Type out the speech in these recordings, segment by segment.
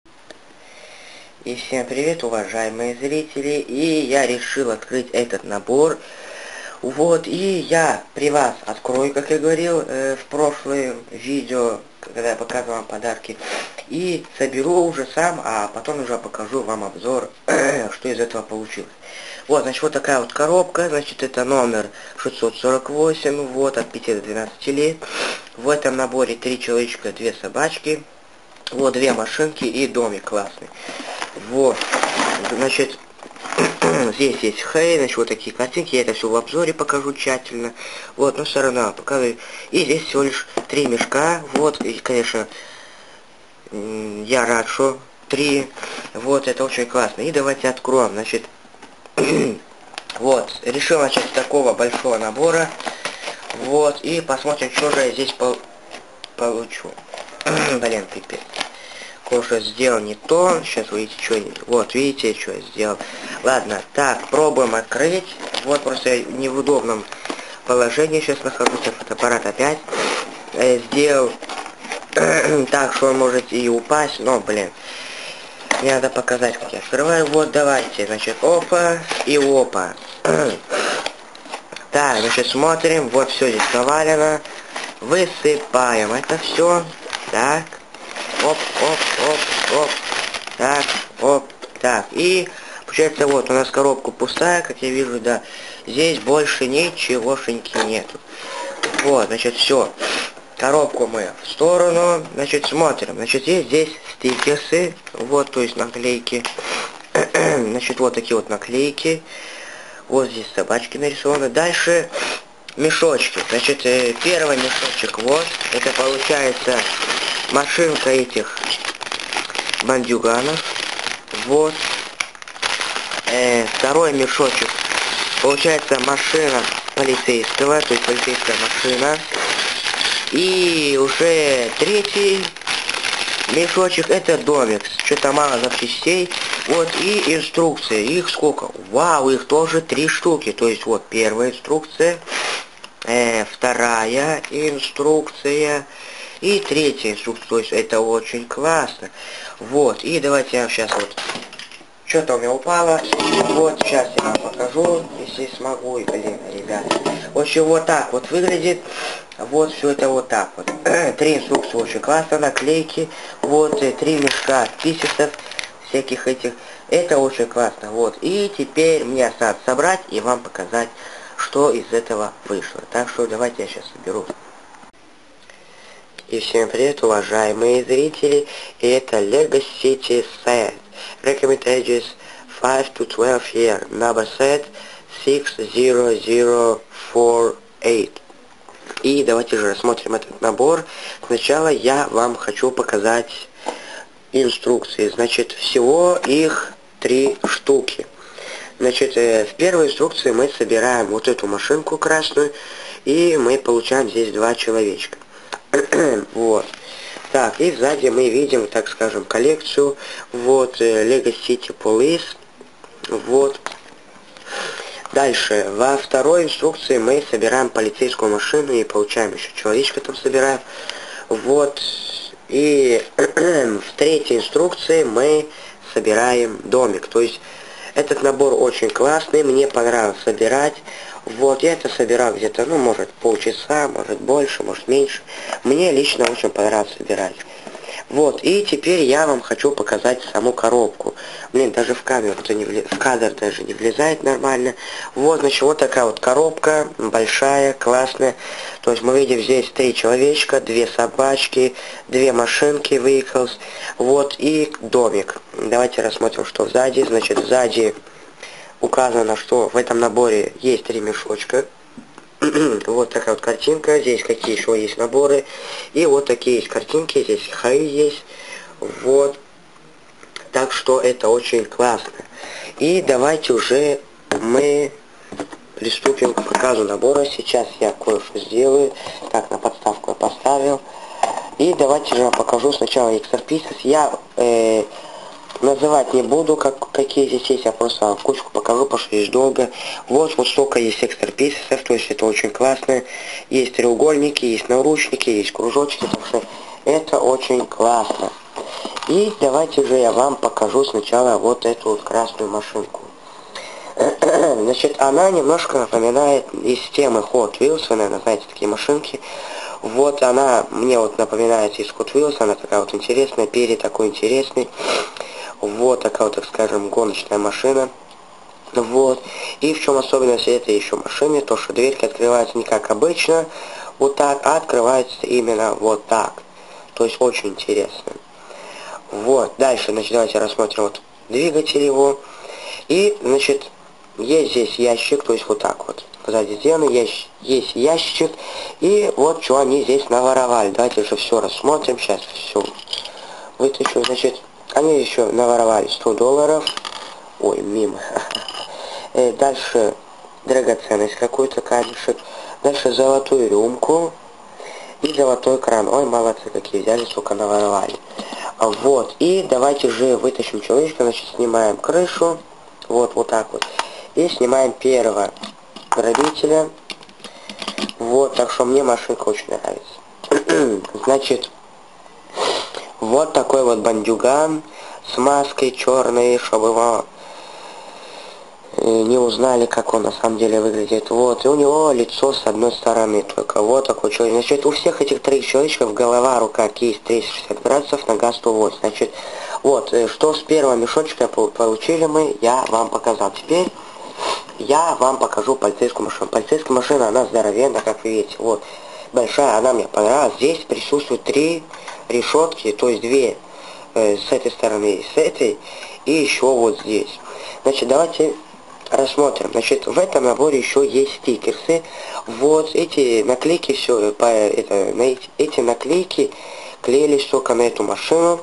И всем привет, уважаемые зрители, и я решил открыть этот набор. Вот, и я при вас открою, как я говорил в прошлом видео, когда я показывал вам подарки, и соберу уже сам, а потом уже покажу вам обзор, что из этого получилось. Вот, значит, вот такая вот коробка, значит, это номер 648, вот, от 5 до 12 лет. В этом наборе 3 человечка, 2 собачки, вот, 2 машинки и домик классный. Вот, значит, здесь есть хей, значит, вот такие картинки, я это все в обзоре покажу тщательно, вот, но все равно показываю. И здесь всего лишь 3 мешка, вот, и, конечно, я рад, что 3, вот, это очень классно. И давайте откроем, значит, вот, решил начать с такого большого набора, вот, и посмотрим, что же я здесь получу. Блин, пипец. Кое-что сделал не то. Сейчас вы видите, что... Вот, видите, что я сделал. Ладно, так, пробуем открыть. Вот, просто я не в удобном положении сейчас нахожусь. Фотоаппарат опять сделал так, что он может и упасть. Но, блин, мне надо показать, как я открываю. Вот, давайте, значит, опа и опа. Так, значит, смотрим. Вот, все здесь навалено. Высыпаем это все. Так. Оп, оп, оп, оп, так, оп, так, и получается вот у нас коробка пустая, как я вижу, да, здесь больше ничегошеньки нету. Вот, значит, все, коробку мы в сторону, значит, смотрим, значит, есть здесь стикерсы, вот, то есть наклейки, значит, вот такие вот наклейки, вот здесь собачки нарисованы, дальше мешочки, значит, первый мешочек, вот, это получается... машинка этих бандюганов. Вот. Второй мешочек. Получается машина полицейского, то есть полицейская машина. И уже третий мешочек, это домик. Что-то мало запчастей. Вот, и инструкции. Их сколько? Вау, их тоже 3 штуки. То есть вот первая инструкция. Вторая инструкция. И третья инструкция, то есть это очень классно. Вот, и давайте я сейчас вот... Что-то у меня упало. Вот, сейчас я вам покажу, если смогу. Блин, ребят. В общем, вот так вот выглядит. Вот, все это вот так вот. 3 инструкции очень классно, наклейки. Вот, 3 мешка писесов, всяких этих. Это очень классно. Вот, и теперь мне осталось собрать и вам показать, что из этого вышло. Так что давайте я сейчас соберу. И всем привет, уважаемые зрители, и это LEGO City Set. Recommend ages 5 to 12 years. Number set 60048. И давайте же рассмотрим этот набор. Сначала я вам хочу показать инструкции. Значит, всего их 3 штуки. Значит, в первой инструкции мы собираем вот эту машинку красную, и мы получаем здесь 2 человечка. Вот. Так, и сзади мы видим, так скажем, коллекцию. Вот, LEGO City Police. Вот. Дальше, во второй инструкции мы собираем полицейскую машину и получаем еще человечка там собираем. Вот. И в третьей инструкции мы собираем домик. То есть, этот набор очень классный, мне понравилось собирать. Вот, я это собирал где-то, ну, может, полчаса, может, больше, может, меньше. Мне лично очень понравилось собирать. Вот, и теперь я вам хочу показать саму коробку. Блин, даже в камеру-то не в кадр даже не влезает нормально. Вот, значит, вот такая вот коробка, большая, классная. То есть мы видим здесь 3 человечка, 2 собачки, 2 машинки, vehicles, вот, и домик. Давайте рассмотрим, что сзади. Значит, сзади... указано, что в этом наборе есть 3 мешочка. Вот такая вот картинка. Здесь какие еще есть наборы. И вот такие есть картинки. Здесь хай есть. Вот. Так что это очень классно. И давайте уже мы приступим к показу набора. Сейчас я кое-что сделаю. Так, на подставку я поставил. И давайте же я покажу сначала Extra Pieces. Я... называть не буду, какие здесь есть, я просто вам кучку покажу, потому что есть долго. Вот столько есть экстра писесов, то есть это очень классно. Есть треугольники, есть наручники, есть кружочки, так что это очень классно. И давайте же я вам покажу сначала вот эту вот красную машинку. Значит, она немножко напоминает из темы Hot Wheels, вы, наверное, знаете такие машинки. Вот она мне вот напоминает из Hot Wheels, она такая вот интересная, перед такой интересный. Вот такая вот, так скажем, гоночная машина. Вот. И в чем особенность этой еще машины, то что дверьки открываются не как обычно, вот так, а открываются именно вот так. То есть очень интересно. Вот, дальше, значит, давайте рассмотрим вот двигатель его. И, значит, есть здесь ящик, то есть вот так вот. Сзади сделано, есть ящик. И вот что они здесь наворовали. Давайте же все рассмотрим. Сейчас все вытащу. Значит, они еще наворовали $100. Ой, мимо. Дальше драгоценность какой-то, камешек. Дальше золотую рюмку и золотой кран. Ой, молодцы какие, взяли, сколько наворовали. Вот, и давайте же вытащим человечка, значит, снимаем крышу. Вот так вот. И снимаем первого грабителя. Вот, так что мне машинка очень нравится. Значит, вот такой вот бандюган с маской черной, чтобы его не узнали, как он на самом деле выглядит. Вот, и у него лицо с одной стороны только. Вот такой человек. Значит, у всех этих троих человечков голова, рука, кисть 360 градусов, нога 108. Значит, вот, что с первого мешочка получили мы, я вам показал. Теперь я вам покажу полицейскую машину. Полицейская машина, она здоровенная, как вы видите. Вот, большая, она мне понравилась. Здесь присутствуют 3 решетки, то есть 2 с этой стороны и с этой, и еще вот здесь. Значит, давайте рассмотрим. Значит, в этом наборе еще есть стикерсы. Вот эти наклейки, все, эти наклейки клеились только на эту машину.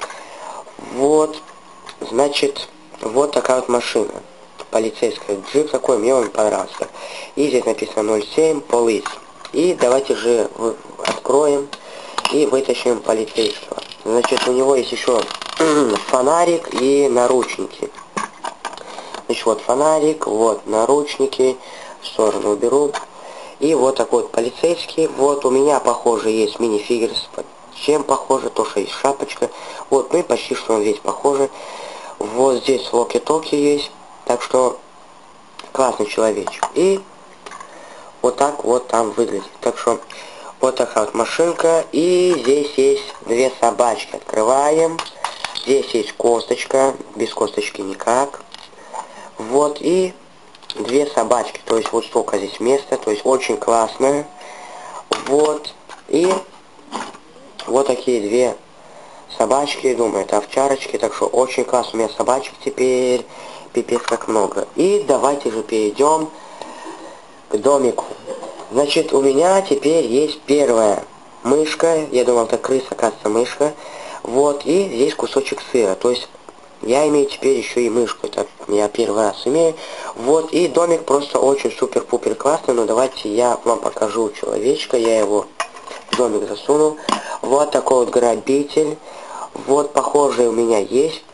Вот, значит, вот такая вот машина. Полицейская. Джип такой, мне он понравился. И здесь написано 07 Police. И давайте же откроем и вытащим полицейского. Значит, у него есть еще фонарик и наручники. Значит, вот фонарик, вот наручники, в сторону уберу. И вот такой вот полицейский. Вот у меня, похоже, есть мини-фигерс. Чем похоже? То, что есть шапочка. Вот, ну и почти что он весь похожий. Вот здесь локи-токи есть. Так что классный человечек. И вот так вот там выглядит. Так что вот такая вот машинка. И здесь есть 2 собачки. Открываем. Здесь есть косточка. Без косточки никак. Вот, и 2 собачки, то есть вот столько здесь места, то есть очень классно. Вот, и вот такие 2 собачки, думаю, это овчарочки, так что очень классно. У меня собачек теперь пипец как много. И давайте же перейдем к домику. Значит, у меня теперь есть первая мышка, я думал, это крыса, оказывается, мышка. Вот, и здесь кусочек сыра, то есть я имею теперь еще и мышку, это я первый раз имею. Вот, и домик просто очень супер-пупер классный, но давайте я вам покажу человечка, я его в домик засунул. Вот такой вот грабитель, вот похожий у меня есть.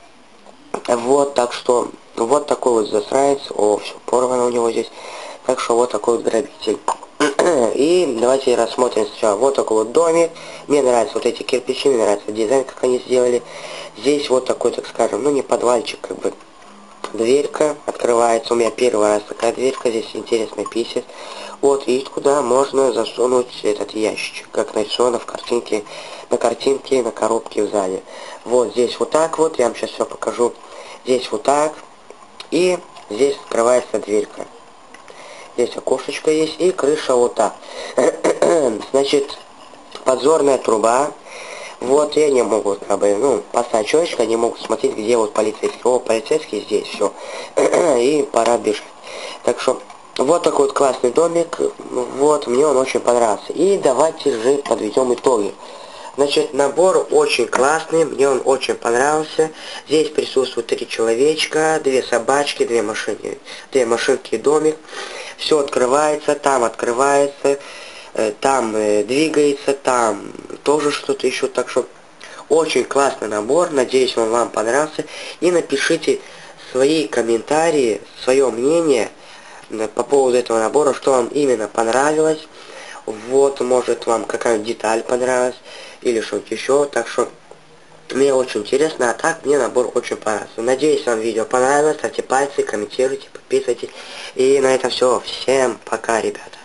Вот, так что, вот такой вот засранец, все порвано у него здесь. Так что вот такой вот грабитель. И давайте рассмотрим сначала вот такой вот домик. Мне нравятся вот эти кирпичи, мне нравится дизайн, как они сделали. Здесь вот такой, так скажем, ну не подвальчик, как бы. Дверька открывается. У меня первый раз такая дверька, здесь интересный писец. Вот, и туда можно засунуть этот ящичек, как нарисовано в картинке, на коробке в зале. Вот здесь вот так вот, я вам сейчас все покажу. Здесь вот так, и здесь открывается дверька. Здесь окошечко есть, и крыша вот так. Значит, подзорная труба. Вот, и они могут, как бы, ну, поставить человечка, они могут смотреть, где вот полицейский. О, полицейский здесь, все. И пора бежать. Так что, вот такой вот классный домик. Вот, мне он очень понравился. И давайте же подведем итоги. Значит, набор очень классный, мне он очень понравился. Здесь присутствуют 3 человечка, 2 собачки, 2 машинки и домик. Все открывается, там двигается, там тоже что-то еще. Так что очень классный набор, надеюсь, он вам понравился. И напишите свои комментарии, свое мнение по поводу этого набора, что вам именно понравилось. Вот, может, вам какая-нибудь деталь понравилась или что-то еще. Так что Мне очень интересно, а так мне набор очень понравился. Надеюсь, вам видео понравилось. Ставьте пальцы, комментируйте, подписывайтесь. И на этом все. Всем пока, ребята.